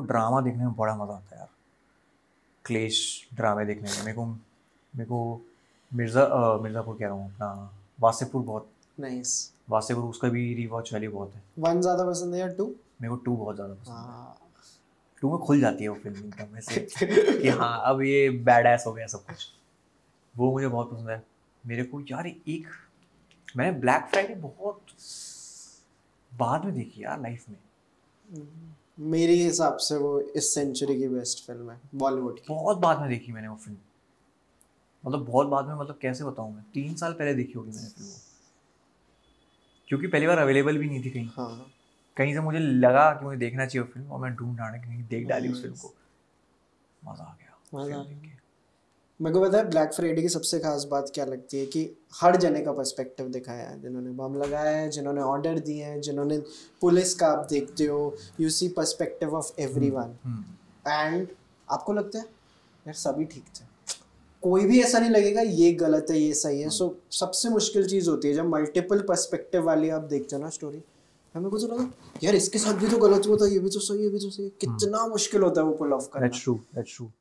Drama देखने में बड़ा मज़ा आता है यार, क्लेश ड्रामे देखने में। मेरे को मिर्ज़ापुर कह रहा हूँ, अपना वासेपुर बहुत, नाइस। वासेपुर उसका भी रीवॉच वैल्यू बहुत है। 1 ज़्यादा पसंद है या 2? मेरे को 2 बहुत ज़्यादा पसंद है। हाँ 2 में खुल जाती है वो फिल्म एकदम ऐसे कि हाँ अब ये बैड एस हो गया सब कुछ, वो मुझे बहुत पसंद है। मेरे को यार एक, मैंने ब्लैक फ्राइडे बहुत बाद में देखी यार लाइफ में, मेरे हिसाब से वो इस सेंचुरी की बेस्ट फिल्म है बॉलीवुड की। बहुत बाद में देखी मैंने वो फिल्म, मतलब बहुत बाद में, मतलब कैसे बताऊँ मैं, 3 साल पहले देखी होगी मैंने फिल्म वो, क्योंकि पहली बार अवेलेबल भी नहीं थी कहीं। हाँ कहीं से मुझे लगा कि मुझे देखना चाहिए वो फिल्म, और मैं ढूंढ ढांड कहीं देख डाली उस फिल्म को, मज़ा आ गया मज़ा फिल्म आ देख गया। के। मेरे को पता है ब्लैक फ्राइडे की सबसे खास बात क्या लगती है कि हर जने का पर्सपेक्टिव दिखाया है, जिन्होंने बम लगाया है, जिन्होंने ऑर्डर दिए हैं, जिन्होंने पुलिस का, आप देखते हो you see perspective of everyone. And आपको लगता है यार सभी ठीक थे, कोई भी ऐसा नहीं लगेगा ये गलत है ये सही है। सो सबसे मुश्किल चीज़ होती है जब मल्टीपल पर्सपेक्टिव वाली आप देखते हो ना स्टोरी। हमें कुछ लगा यार इसके साथ भी तो गलत हुआ था, ये भी तो सही है, ये भी तो सही है, कितना मुश्किल होता है वो पुल ऑफ करना। That's true, that's true.